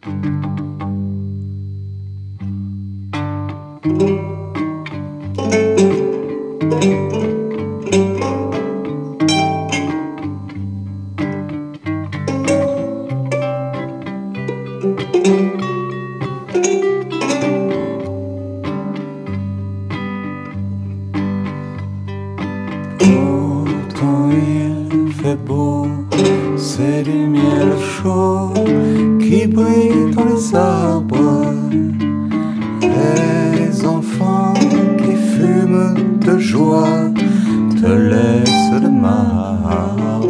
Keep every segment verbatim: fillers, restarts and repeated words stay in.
Pourtant il fait beau, c'est du miel chaud qui brille dans les arbres. Les enfants qui fument de joie te laissent le marbre.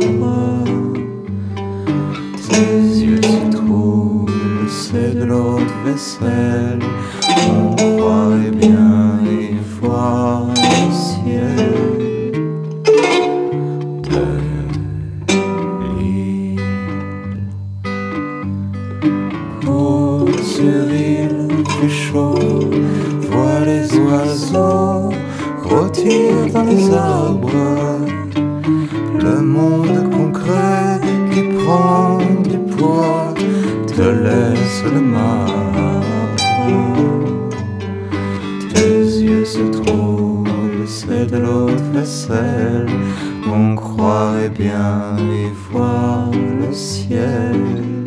Tes yeux se troublent, c'est de l'eau de vaisselle. On croirait bien y voir le ciel. Sur il fait chaud, vois les oiseaux rôtir dans les arbres. Le monde concret qui prend du poids te laisse le marbre. Tes yeux se troublent, c'est de l'eau de vaisselle. On croirait bien y voir le ciel.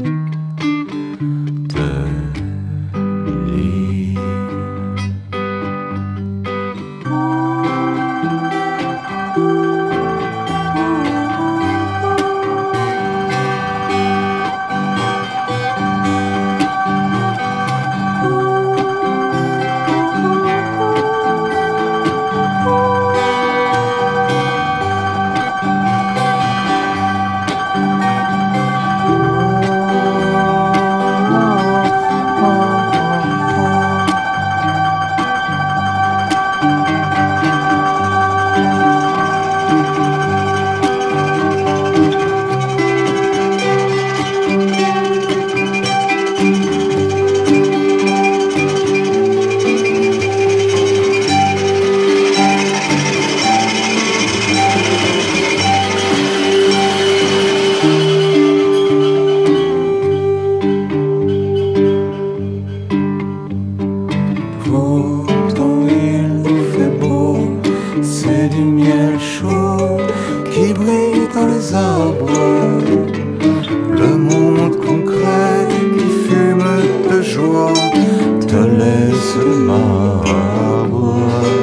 Pourtant il fait beau, c'est du miel chaud qui brille dans les arbres. Le monde concret qui fume de joie te laisse le marbre.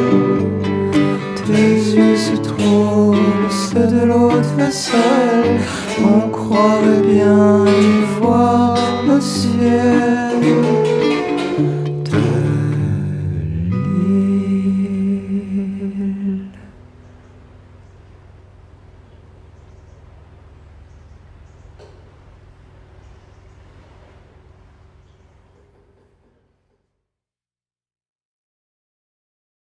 Tes yeux se troublent, c'est de l'eau de vaisselle. On croirait bien y voir le ciel.